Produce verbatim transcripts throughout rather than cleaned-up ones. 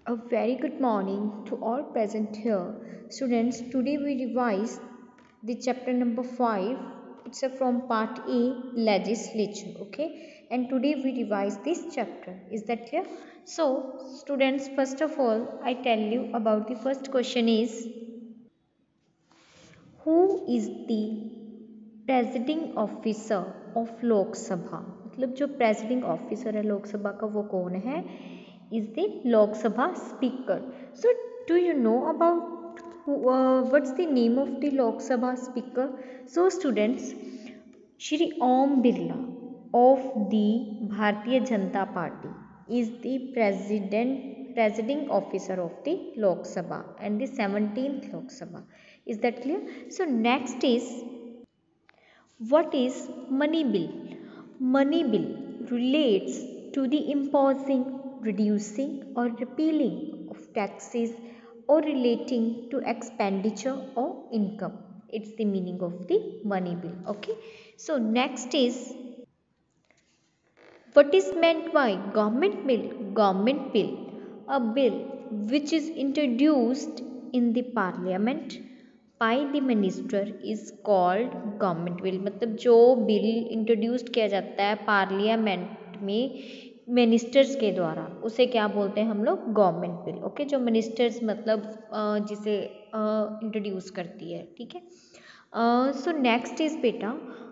A very good morning to all present here. Students, today we revise the chapter number five. It's a from part A, legislature. Okay, and today we revise this chapter. Is that clear? So, students, first of all, I tell you about the first question is who is the presiding officer of Lok Sabha मतलब जो presiding officer है लोकसभा का वो कौन है is the Lok Sabha speaker so do you know about what's the name of the Lok Sabha speaker so students Shri Om Birla of the Bharatiya Janata Party is the president presiding officer of the Lok Sabha and the seventeenth Lok Sabha is that clear so next is what is money bill? Money bill relates to the imposing, reducing or repealing of taxes or relating to expenditure or income. It's the meaning of the money bill. Okay. So next is what is meant by government bill? Government bill, a bill which is introduced in the parliament by the minister is called government bill मतलब जो bill introduced किया जाता है parliament में ministers के द्वारा उसे क्या बोलते हैं हम लोग गवर्नमेंट बिल ओके जो मिनिस्टर्स मतलब जिसे इंट्रोड्यूस करती है ठीक है सो नेक्स्ट इज बेटा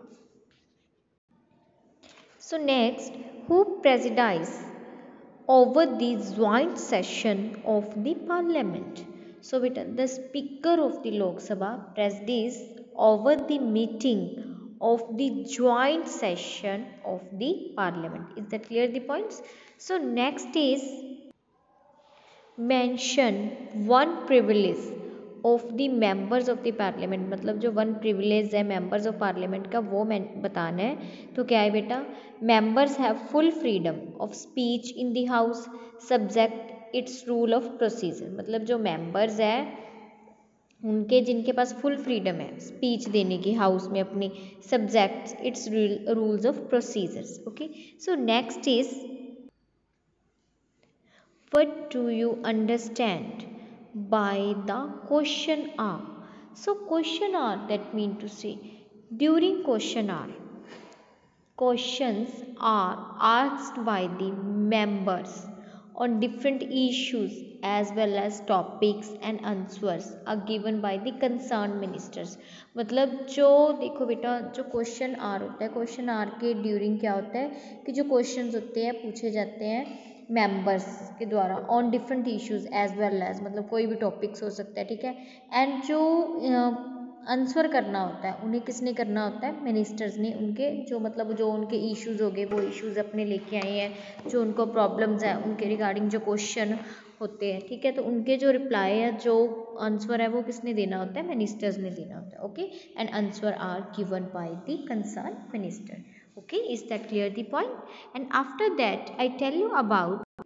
so next who presides over the joint session of the parliament So, beta, the Speaker of the Lok Sabha presides over the meeting of the joint session of the Parliament. Is that clear the points? So, next is mention one privilege of the members of the Parliament. मतलब जो one privilege है members of Parliament का वो मैं बताना है तो क्या है बेटा members have full freedom of speech in the House subject it's rule of procedure मतलब जो मेंबर्स है उनके जिनके पास फुल फ्रीडम है स्पीच देने की हाउस में अपनी subjects it's rules of procedures okay so next is what do you understand by the question hour so question hour that mean to say during question hour questions are asked by the members on different issues as well as topics and answers are given by the concerned ministers मतलब जो देखो बेटा जो question are होता है question are के during क्या होता है कि जो क्वेश्चंस होते हैं पूछे जाते हैं मेंबर्स के द्वारा on different issues as well as मतलब कोई भी टॉपिक्स हो सकता है ठीक है एंड जो आंसर करना होता है उन्हें किसने करना होता है मिनिस्टर्स ने उनके जो मतलब जो उनके इश्यूज हो गए वो इश्यूज अपने लेके आए हैं जो उनको प्रॉब्लम्स हैं उनके रिगार्डिंग जो क्वेश्चन होते हैं ठीक है तो उनके जो रिप्लाई है जो आंसर है वो किसने देना होता है मिनिस्टर्स ने देना होता है okay and answer are given by the concern minister okay is that clear the point and after that I tell you about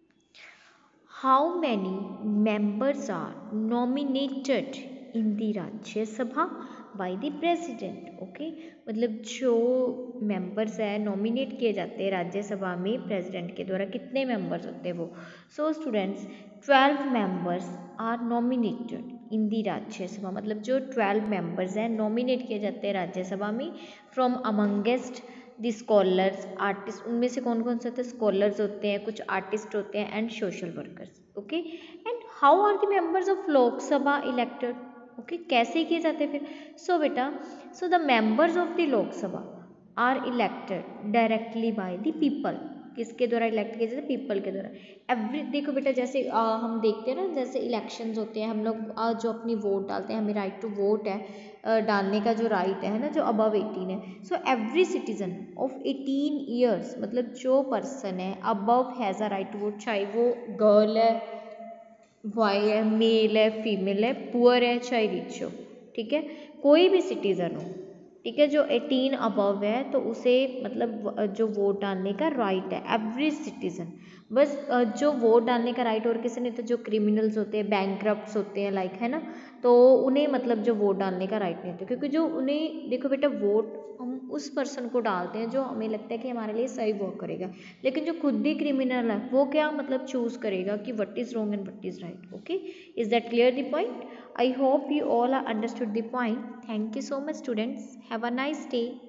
how many members are nominated in the Rajya Sabha by the president okay मतलब जो members है nominate किए जाते हैं राज्यसभा में president के द्वारा कितने मेंबर्स होते हैं वो so students twelve members are nominated in the Rajya Sabha मतलब जो ट्वेल्व मेंबर्स हैं नॉमिनेट किए जाते हैं राज्यसभा में from amongst the scholars artist उनमें से कौन कौन से होते हैं स्कॉलर्स होते हैं कुछ आर्टिस्ट होते हैं and social workers okay and how are the members of Lok Sabha elected okay कैसे किए जाते हैं फिर सो so, बेटा so the members of the Lok Sabha are elected directly by the people किसके द्वारा इलेक्ट किए जाते हैं पीपल के द्वारा एवरी देखो बेटा जैसे आ, हम देखते हैं ना जैसे इलेक्शंस होते हैं हम लोग आ, जो अपनी वोट डालते हैं हमें राइट टू वोट है आ, डालने का जो राइट है ना जो अबव एटीन है so every citizen of eighteen years मतलब जो पर्सन है above has a right to vote चाहे वो गर्ल है बॉय है मेल है फीमेल है पुअर है चाहे रिच हो ठीक है कोई भी सिटीज़न हो ठीक है जो अठारह अबव है तो उसे मतलब जो वोट डालने का राइट है एवरी सिटीज़न बस अ, जो वोट डालने का राइट और किसी नहीं, तो जो क्रिमिनल्स होते हैं, बैंकरप्ट्स होते हैं लाइक, है ना, तो उन्हें मतलब जो वोट डालने का राइट नहीं होता, क्योंकि जो उन्हें, देखो बेटा, वोट हम उस पर्सन को डालते हैं जो हमें लगता है कि हमारे लिए सही वर्क करेगा, लेकिन जो खुद ही क्रिमिनल है वो क्या मतलब चूज करेगा कि what is wrong and what is right. Okay, is that clear the point? I hope you all are understood the point. Thank you so much students. Have a nice day.